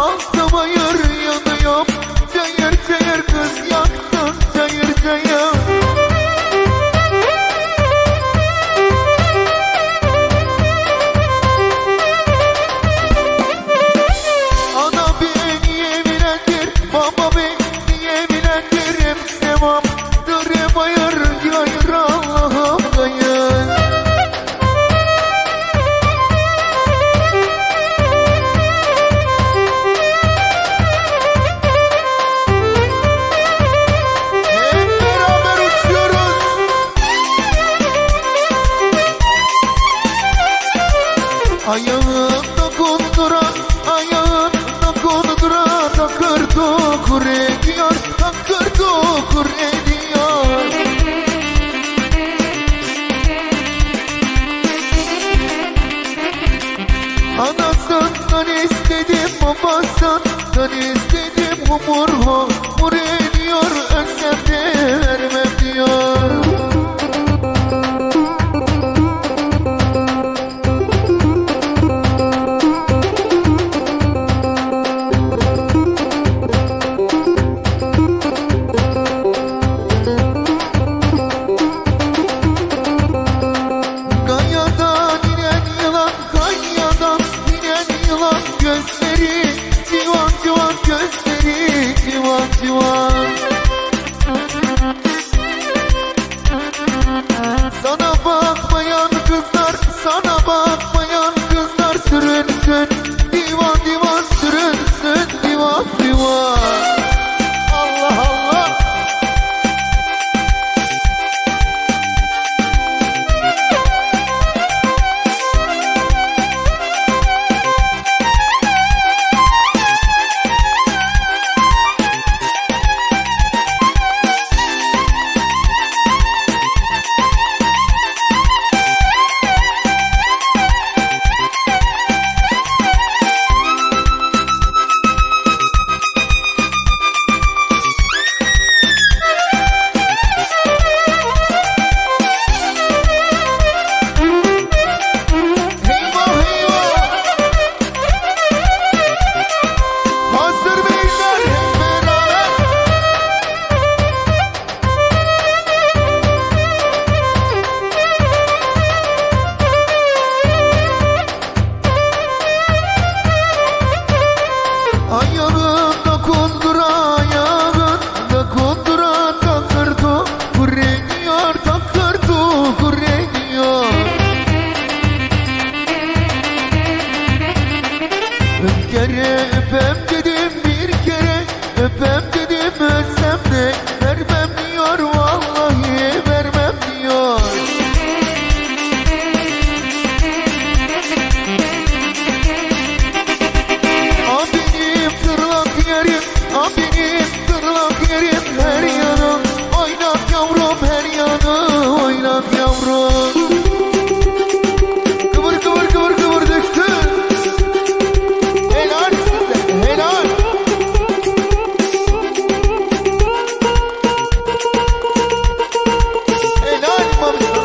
altıma yar yanıyorum. Cayır cayır kız yaktın, cayır cayır. Ana beni evlendir, baba beni evlendirim. Sevaptır bayır yayır Allah'ım gayır. Ayağında konduran, ayağında konduran takır dokur ediyor, takır dokur ediyor. Anasından istedim, babasından istedim, humur ediyor, ölsem de vermem diyor. Gözleri civan civan, gözleri civan civan. Sana bakmayan kızlar, sana bakmayan kızlar sürünsün, divan divan sürünsün, divan divan. Allah Allah. Ayağında kundura, ayağında kundura takır dokur ediyor, takır dokur ediyor. Bir kere öpem dedim, bir kere öpem dedim, ölsem de vermem diyor, vallahi vermem diyor. Benim tırnak yerim her yanım, oynat yavrum her yanı, oynat yavrum. Kıvır kıvır kıvır kıvır döktün. Helal size, helal. Helal mamisa.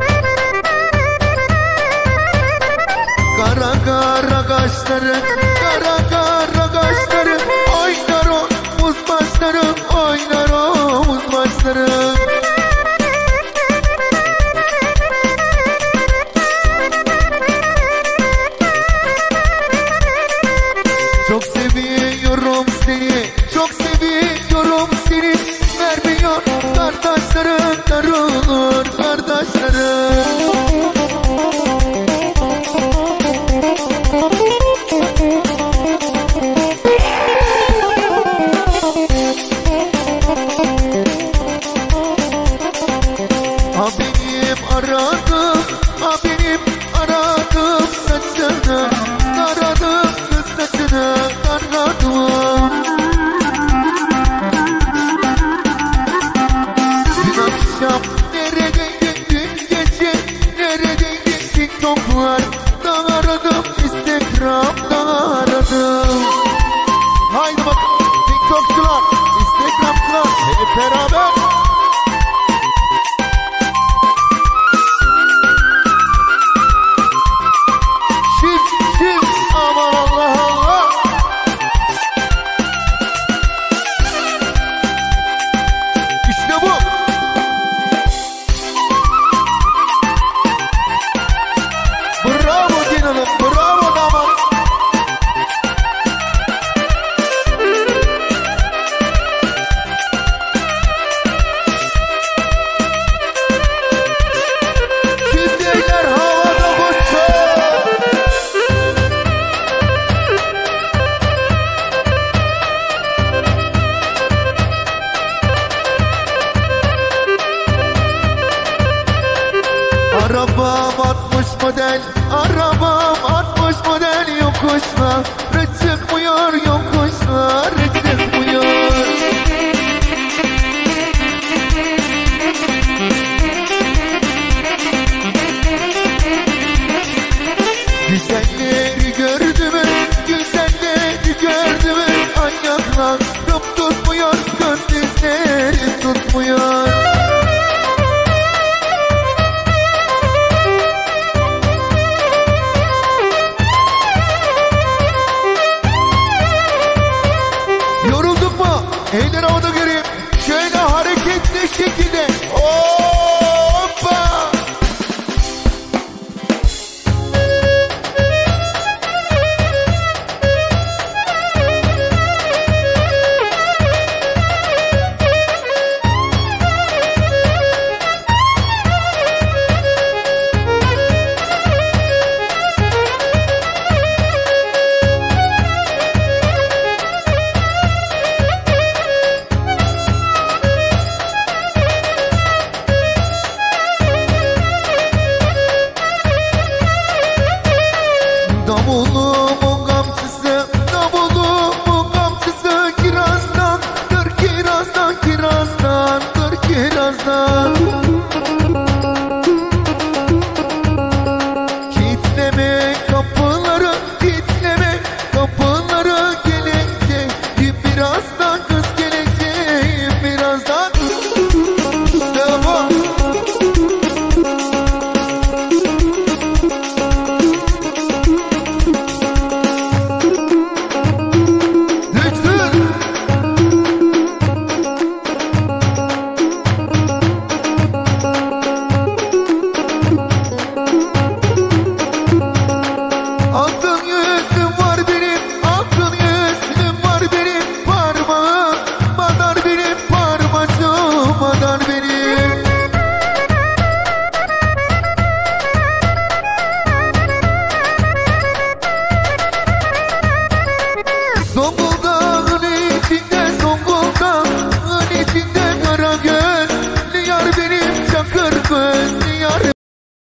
Kara kara kaşların Ha benim aradım, ha benim aradım saçını, aradım kız saçını, aradım. Dün akşam neredeydin, dün gece neredeydin, TikTok'larda aradım, Instagram'da aradım. Haydi bakalım TikTokçular, Instagram'cılar hep beraber. Aman Allah Allah. İşte bu. Bravo Dinan'ım, bravo damat. Şimdi eller havada koşsun. Arabam 60 model, arabam 60 model yokuşlar, çıkmıyor yokuşlar, çıkmıyor.